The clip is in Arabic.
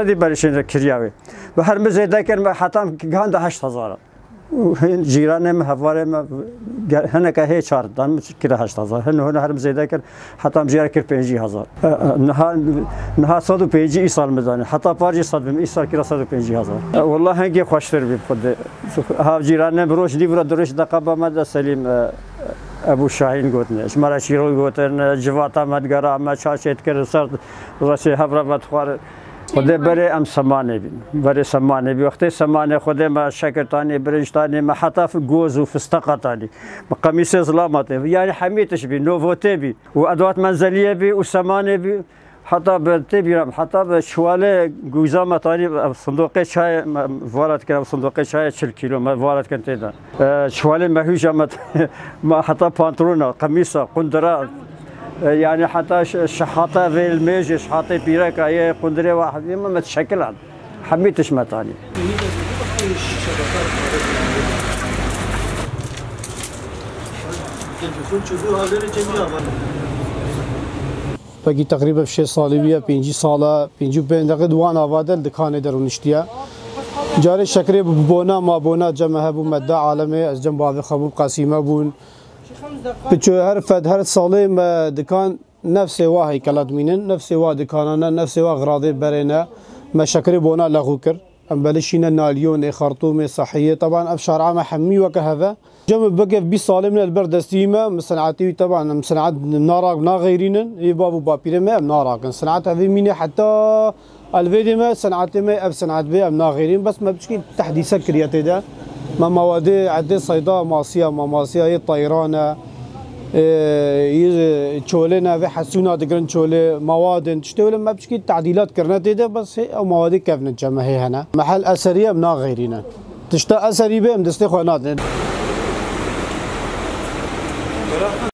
صدي بريشين كرياوي بهر مزيدا كان حتى كان 8000 جيرانه ما هواره ما هنا كهي 4 دان كده 8000 هنا هر مزيدا كان حتى مجيرا كر 50000 نها 150 سال مزانه حتى بارجي 100 سال كده 150,000 والله هنجي خوشتر بي خود ها جيرانه بروش دي دروش دقه ما سليم ابو شاهین گوتنه شماره شیرو گوتن جواتا مدگرا ما چاشت کرد سر رسی هفره بدخوار خدا بره ام سمانه بی بره سمانه بی وقتی سمانه خدا ما شکرتانی برنجتانی ما حتی گوز و فستقتانی ما قمیص ظلامته یعنی حمیتش بی نووته بی و ادوات منزلیه بی و سمانه بی حتی بتبيرم حتى بشواله جوزامة تاني صندوق شاي فارت كنا صندوق شاي 40 كيلو ما فارت كنت ده شواله مهوجة ما حتى بانترونا قميصة قندرة يعني حتى شحاطة في الميج شحاطة بيرك أي قندرة واحد ما متشكل عن حميتش ما تاني بقي تقريبا في شيء صالبية 5 سالة 5 دقيقة دوان أفادل دكانة درونشتيا جاري شكري بونا ما بونا جمعها بو مدى عالمي از جنب بعض خبوب قاسيمة بون بتشو هر فد هر صالة ما دكان نفس واهي كلاد مينن نفس وا دكاننا نفس وا غراضي برينا ما شكري بونا لغوكر ام بلشينا ناليون خرطومي صحية طبعا ابشار عام حمي وكهذا جنب بقى في صالة من البردستيمة مصنعاتي طبعا مصنعات ناراق نا غيرين يبابو بابير ما ناراق صنعات هذه ميني حتى الفيديو ما صنعات ما اب صنعات بي ام نا غيرين بس ما بتشكي تحديثات كرياتي ده ما مواد عدة صيدا ماسية ما ماسية هي طيرانة شولنا في حسونا تقرن شولة مواد تشتغل ما بتشكي تعديلات كرناتي ده بس هي او مواد كيف نتجمع هي هنا محل اثريه منا غيرنا تشتا اثري بهم دستي خوانات